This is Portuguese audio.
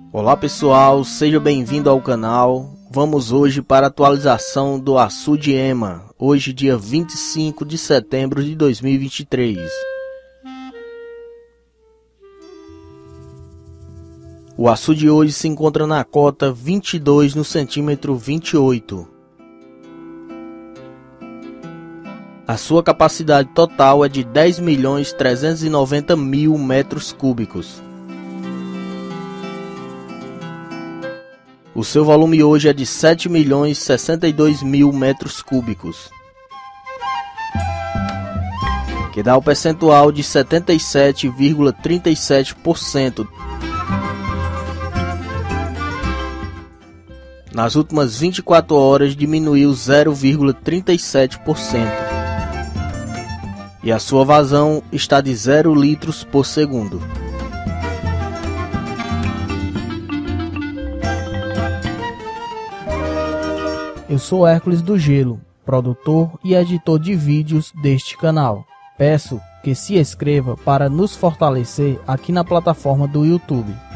Olá pessoal, seja bem-vindo ao canal. Vamos hoje para a atualização do açude EMA, hoje dia 25 de setembro de 2023. O açude hoje se encontra na cota 22 no centímetro 28. A sua capacidade total é de 10.390.000 metros cúbicos. O seu volume hoje é de 7.062.000 metros cúbicos, que dá o percentual de 77,37%. Nas últimas 24 horas diminuiu 0,37%. E a sua vazão está de 0 litros por segundo. Eu sou Hércules do Gelo, produtor e editor de vídeos deste canal. Peço que se inscreva para nos fortalecer aqui na plataforma do YouTube.